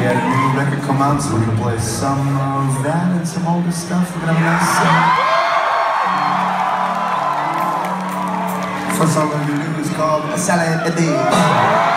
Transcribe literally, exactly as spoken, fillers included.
had a new record come out, so we're gonna play some of that and some older stuff. We're gonna have a nice uh... First song we're gonna do is called Sale Edi.